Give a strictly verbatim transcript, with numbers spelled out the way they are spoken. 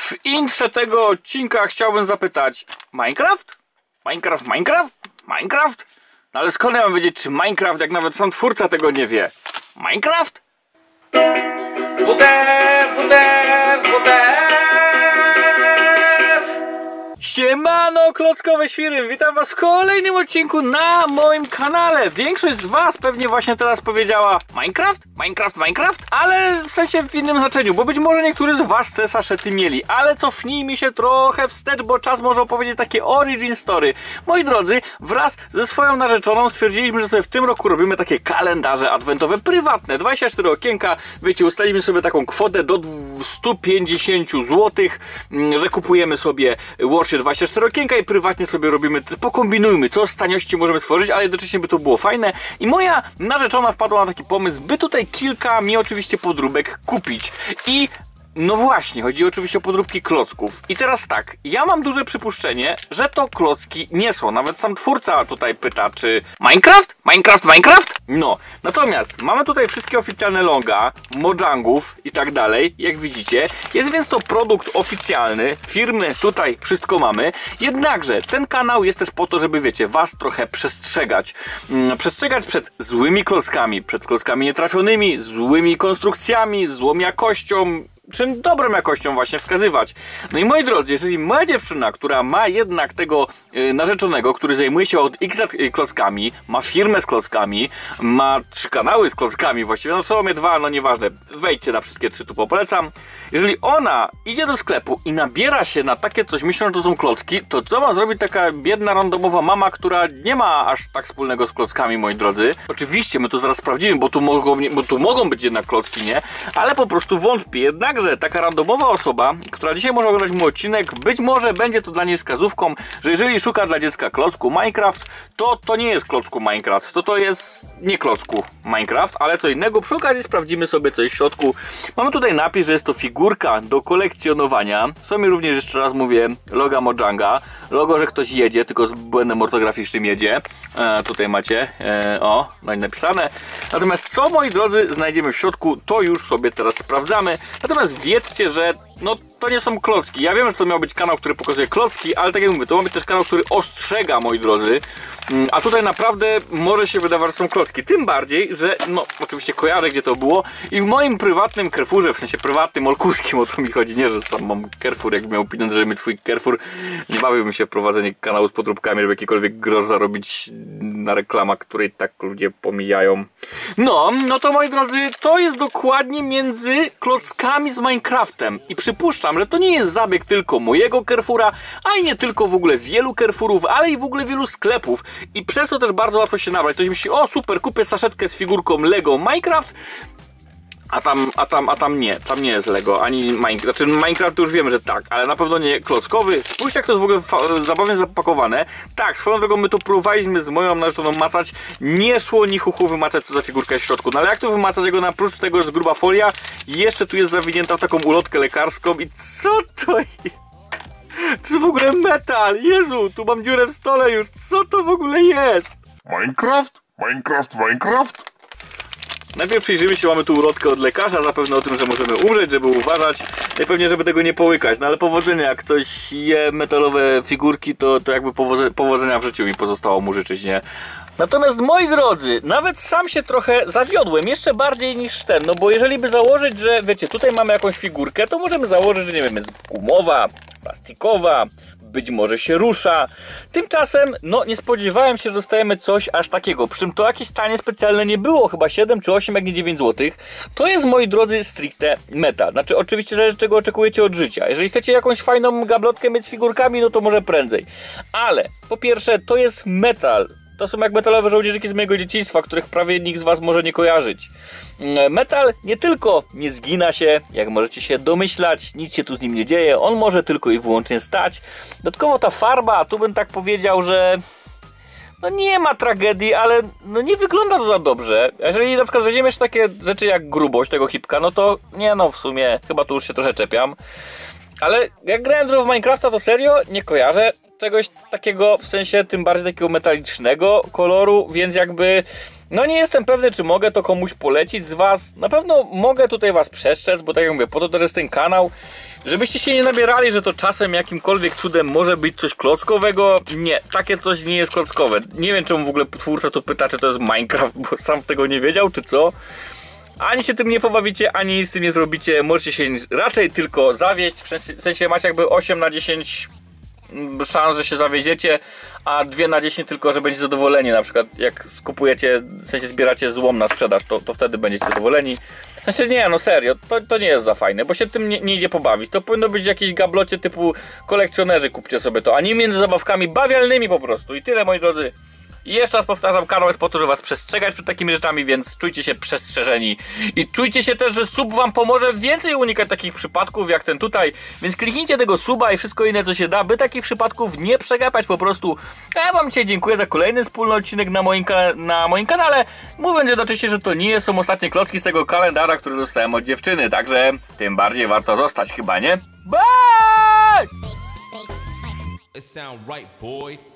W intrze tego odcinka chciałbym zapytać: Minecraft? Minecraft, Minecraft? Minecraft? No ale skąd ja mam wiedzieć, czy Minecraft, jak nawet sam twórca tego nie wie? Minecraft? W D F, W D F, W D F! Siemano, klockowe świry! Witam was w kolejnym odcinku na moim kanale. Większość z was pewnie właśnie teraz powiedziała: Minecraft? Minecraft, Minecraft? Ale w sensie w innym znaczeniu, bo być może niektórzy z was te saszety mieli. Ale cofnijmy się trochę wstecz, bo czas może opowiedzieć takie origin story. Moi drodzy, wraz ze swoją narzeczoną stwierdziliśmy, że sobie w tym roku robimy takie kalendarze adwentowe prywatne. dwadzieścia cztery okienka, wiecie, ustaliliśmy sobie taką kwotę do stu pięćdziesięciu złotych, że kupujemy sobie łącznie dwadzieścia cztery okienka i prywatnie sobie robimy, pokombinujmy, co z taniości możemy stworzyć, ale jednocześnie by to było fajne. I moja narzeczona wpadła na taki pomysł, by tutaj kilka mi oczywiście podróbek kupić. I no właśnie, chodzi oczywiście o podróbki klocków. I teraz tak, ja mam duże przypuszczenie, że to klocki nie są. Nawet sam twórca tutaj pyta, czy Minecraft? Minecraft, Minecraft? No, natomiast mamy tutaj wszystkie oficjalne loga, mojangów i tak dalej, jak widzicie. Jest więc to produkt oficjalny, firmy tutaj wszystko mamy. Jednakże ten kanał jest też po to, żeby, wiecie, was trochę przestrzegać. Hmm, przestrzegać przed złymi klockami, przed klockami nietrafionymi, złymi konstrukcjami, złą jakością, czy dobrą jakością właśnie wskazywać. No i moi drodzy, jeżeli moja dziewczyna, która ma jednak tego yy, narzeczonego, który zajmuje się od X lat yy, klockami, ma firmę z klockami, ma trzy kanały z klockami właściwie, no w sumie dwa, no nieważne, wejdźcie na wszystkie trzy, tu polecam. Jeżeli ona idzie do sklepu i nabiera się na takie coś, myśląc, że to są klocki, to co ma zrobić taka biedna, randomowa mama, która nie ma aż tak wspólnego z klockami, moi drodzy? Oczywiście, my to zaraz sprawdzimy, bo tu mogą, bo tu mogą być jednak klocki, nie? Ale po prostu wątpię. Jednak że taka randomowa osoba, która dzisiaj może oglądać mój odcinek, być może będzie to dla niej wskazówką, że jeżeli szuka dla dziecka klocku Minecraft, to to nie jest klocku Minecraft, to to jest nie klocku Minecraft, ale co innego. Przy okazji sprawdzimy sobie coś w środku. Mamy tutaj napis, że jest to figurka do kolekcjonowania. Są mi również, jeszcze raz mówię, loga Mojanga. Logo, że ktoś jedzie, tylko z błędem ortograficznym jedzie. E, tutaj macie, e, o, no i napisane. Natomiast co, moi drodzy, znajdziemy w środku, to już sobie teraz sprawdzamy. Natomiast wiedzcie, że no to nie są klocki. Ja wiem, że to miał być kanał, który pokazuje klocki, ale tak jak mówię, to ma być też kanał, który ostrzega, moi drodzy. A tutaj naprawdę może się wydawać, że są klocki. Tym bardziej, że no oczywiście kojarzę, gdzie to było. I w moim prywatnym Carrefourze, w sensie prywatnym, olkuskim, o to mi chodzi, nie, że sam mam Carrefour, jakbym miał pieniądze, żeby mieć swój Carrefour. Nie bawiłbym się w prowadzenie kanału z podróbkami, żeby jakikolwiek grosz zarobić na reklamach, której tak ludzie pomijają. No, no to moi drodzy, to jest dokładnie między klockami z Minecraftem. I przypuszczam, że to nie jest zabieg tylko mojego Carrefoura, a i nie tylko w ogóle wielu Carrefourów, ale i w ogóle wielu sklepów. I przez to też bardzo łatwo się nabrać. Ktoś myśli: o super, kupię saszetkę z figurką Lego Minecraft, a tam, a tam, a tam nie, tam nie jest Lego, ani Minecraft. Znaczy Minecraft to już wiemy, że tak, ale na pewno nie klockowy. Spójrzcie, jak to jest w ogóle zabawnie zapakowane. Tak, swoją drogą my to próbowaliśmy z moją narzeczoną macać. Nie szło ni chuchu wymacać, co za figurka jest w środku. No ale jak to wymacać, jego na prócz tego jest gruba folia i jeszcze tu jest zawinięta w taką ulotkę lekarską. I co to jest? To jest w ogóle metal! Jezu, tu mam dziurę w stole już. Co to w ogóle jest? Minecraft? Minecraft, Minecraft? Najpierw przyjrzymy się, mamy tu ulotkę od lekarza, zapewne o tym, że możemy umrzeć, żeby uważać. I pewnie, żeby tego nie połykać. No ale powodzenia, jak ktoś je metalowe figurki, to, to jakby powodze, powodzenia w życiu mi pozostało mu życzyć, nie? Natomiast moi drodzy, nawet sam się trochę zawiodłem, jeszcze bardziej niż ten, no bo jeżeli by założyć, że wiecie, tutaj mamy jakąś figurkę, to możemy założyć, że nie wiem, jest gumowa, plastikowa, być może się rusza. Tymczasem, no nie spodziewałem się, że dostajemy coś aż takiego. Przy czym to jakieś tanie specjalne nie było, chyba siedem czy osiem, jak nie dziewięć złotych. To jest, moi drodzy, stricte metal. Znaczy oczywiście zależy, czego oczekujecie od życia. Jeżeli chcecie jakąś fajną gablotkę mieć z figurkami, no to może prędzej. Ale po pierwsze, to jest metal. To są jak metalowe żołnierzyki z mojego dzieciństwa, których prawie nikt z was może nie kojarzyć. Metal nie tylko nie zgina się, jak możecie się domyślać, nic się tu z nim nie dzieje, on może tylko i wyłącznie stać. Dodatkowo ta farba, tu bym tak powiedział, że no nie ma tragedii, ale no nie wygląda to za dobrze. Jeżeli na przykład weźmiemy jeszcze takie rzeczy jak grubość tego hipka, no to nie no, w sumie chyba tu już się trochę czepiam. Ale jak grałem w Minecrafta, to serio nie kojarzę czegoś takiego, w sensie tym bardziej takiego metalicznego koloru, więc jakby no nie jestem pewny, czy mogę to komuś polecić z was. Na pewno mogę tutaj was przestrzec, bo tak jak mówię, po to też jest ten kanał. Żebyście się nie nabierali, że to czasem jakimkolwiek cudem może być coś klockowego. Nie, takie coś nie jest klockowe. Nie wiem, czemu w ogóle twórca tu pyta, czy to jest Minecraft, bo sam tego nie wiedział, czy co. Ani się tym nie pobawicie, ani nic z tym nie zrobicie. Możecie się raczej tylko zawieść. W sensie macie jakby osiem na dziesięć szans, że się zawiedziecie, a dwie na dziesięć tylko, że będziecie zadowoleni. Na przykład jak skupujecie, w sensie zbieracie złom na sprzedaż, to, to wtedy będziecie zadowoleni. W sensie nie, no serio, to, to nie jest za fajne, bo się tym nie, nie idzie pobawić. To powinno być jakieś gablocie typu kolekcjonerzy, kupcie sobie to, a nie między zabawkami bawialnymi po prostu. I tyle, moi drodzy. I jeszcze raz powtarzam, kanał jest po to, żeby was przestrzegać przed takimi rzeczami, więc czujcie się przestrzeżeni. I czujcie się też, że sub wam pomoże więcej unikać takich przypadków jak ten tutaj. Więc kliknijcie tego suba i wszystko inne, co się da, by takich przypadków nie przegapać po prostu. A ja wam dzisiaj dziękuję za kolejny wspólny odcinek na moim, na moim kanale. Mówiąc jednocześnie, że to nie są ostatnie klocki z tego kalendarza, który dostałem od dziewczyny. Także tym bardziej warto zostać chyba, nie? Bye! It sound right, boy.